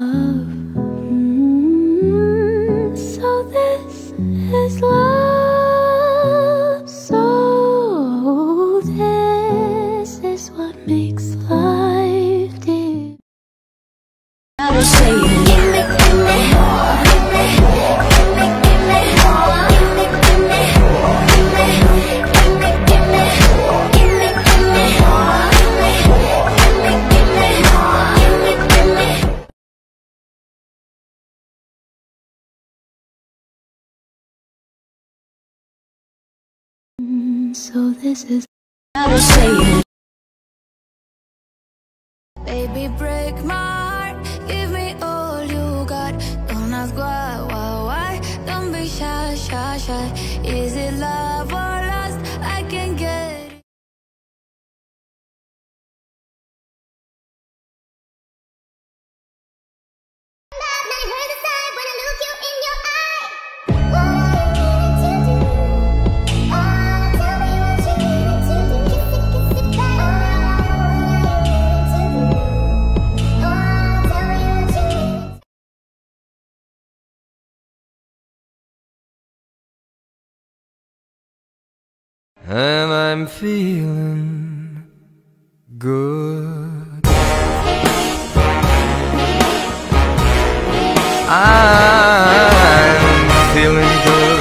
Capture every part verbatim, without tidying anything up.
Mm, so this is love. So this is what makes life deep. Gotta say it. Give me, give me, give me, give me, give me, give me, give me, give me, give me, give me, give me, give me, give me, give me. So this is. Gotta say it. Baby, break my heart. Give me all you got. Don't ask why, why, why. Don't be shy, shy, shy. Is it love or lust? I can get it. And I'm feeling good. I'm feeling good.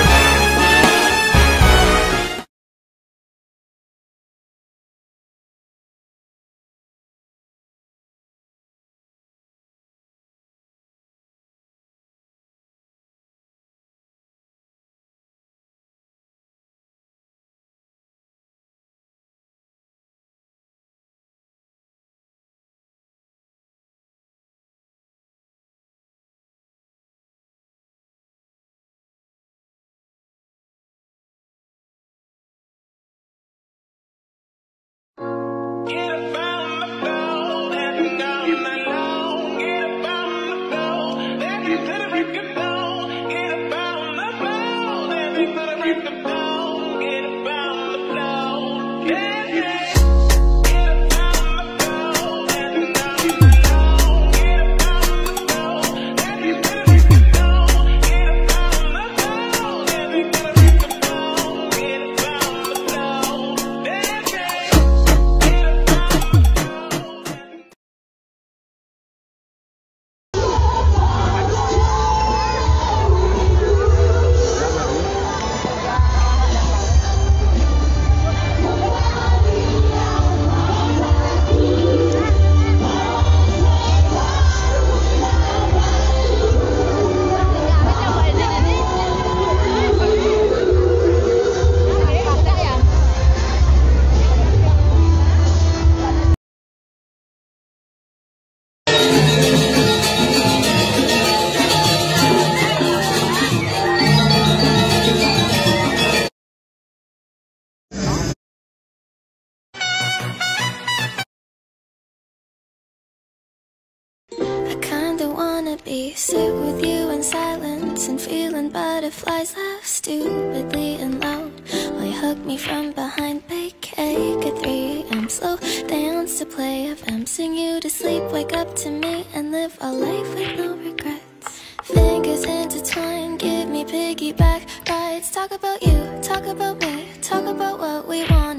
Be sit with you in silence and feeling butterflies, laugh stupidly and loud while you hug me from behind. Bake cake at three a m, slow dance to play F M, sing you to sleep, wake up to me and live a life with no regrets. Fingers intertwined, give me piggyback rides. Talk about you, talk about me, talk about what we want.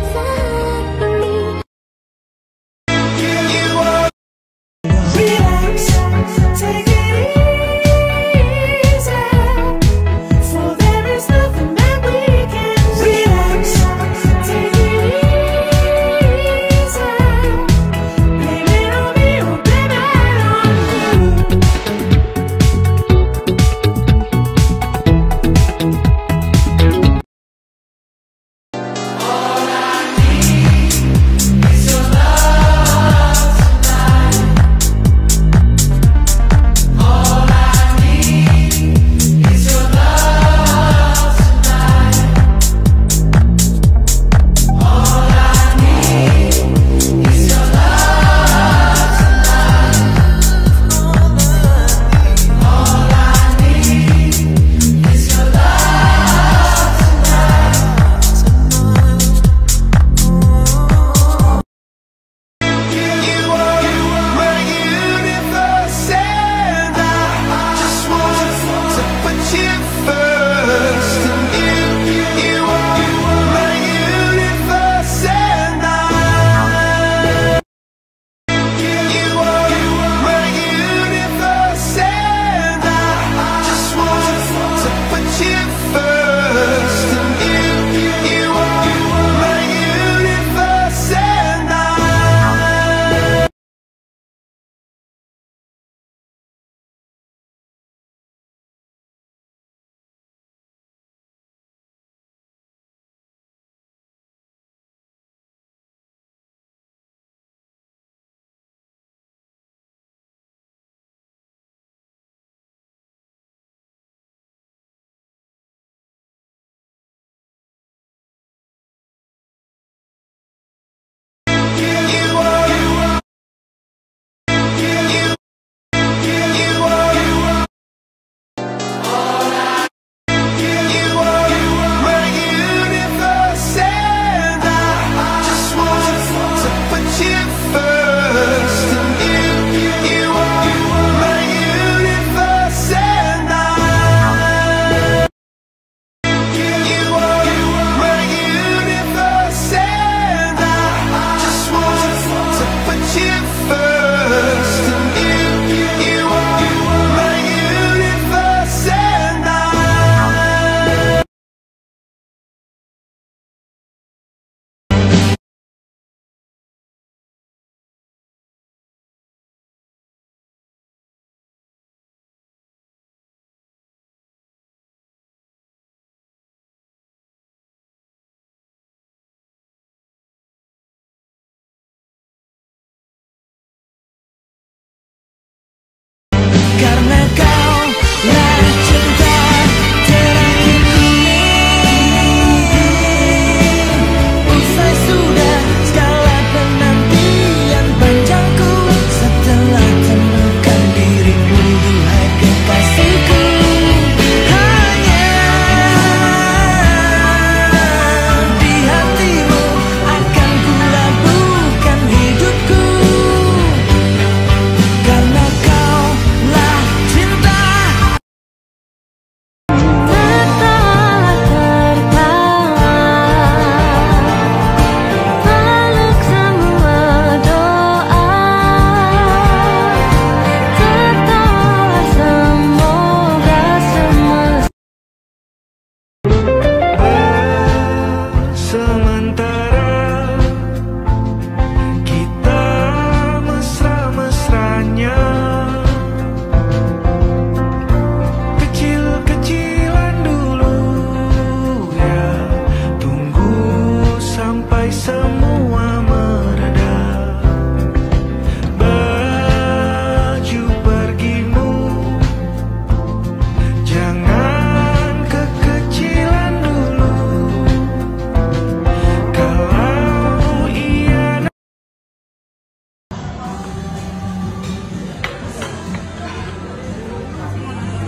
Freedom.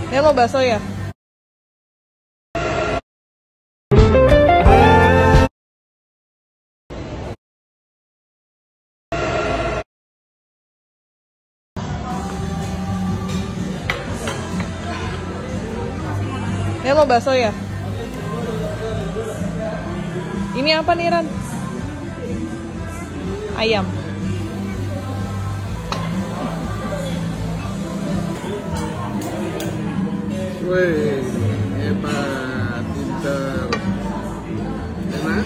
Ya mau bakso ya? Ya mau bakso ya? Ini apa nih, Ran? Ayam. Wih, hebat, pinter. Enak?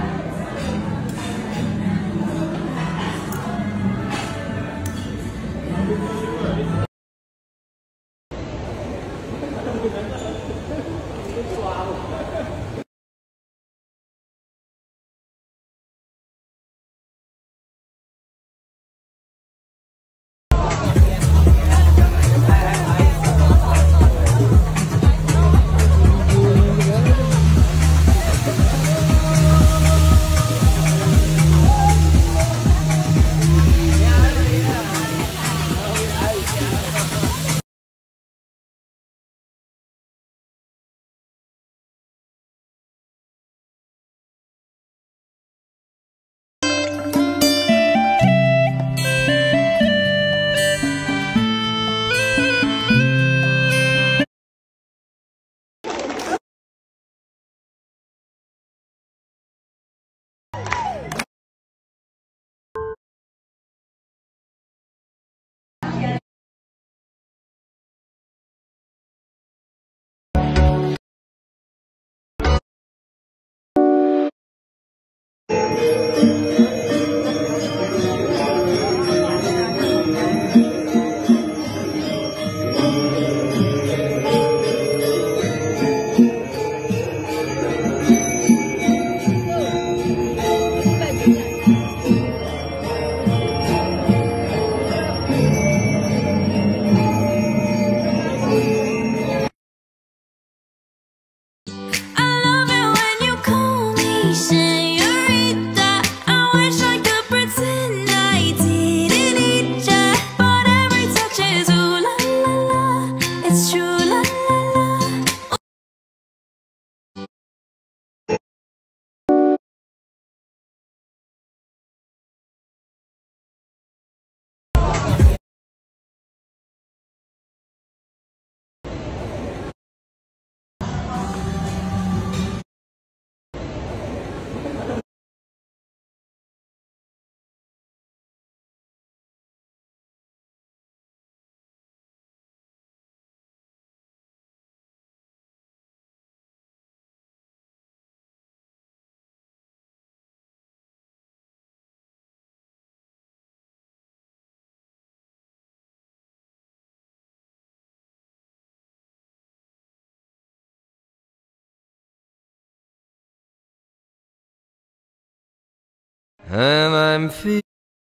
And I'm feeling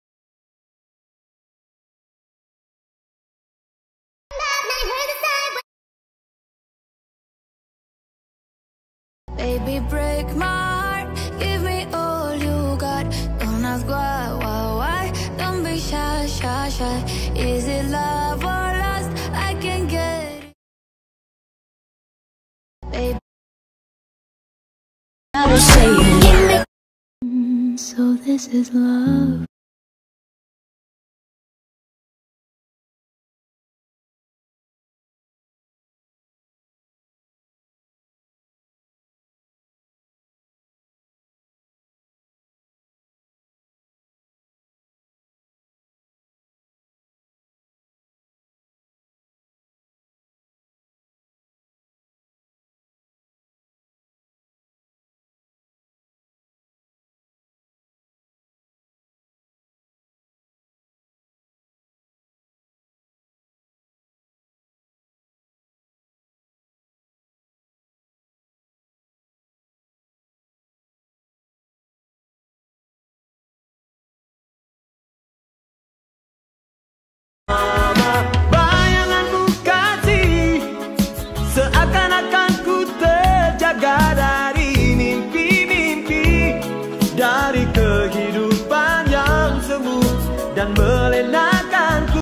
Baby, break my heart, give me all you got. Don't ask why, why, why. Don't be shy, shy, shy. Is it love or lust? I can get it. Baby, I will say it. Mm, so this is love. Bayanganmu kasih, seakan-akan ku terjaga dari mimpi-mimpi, dari kehidupan yang semu dan melenakanku.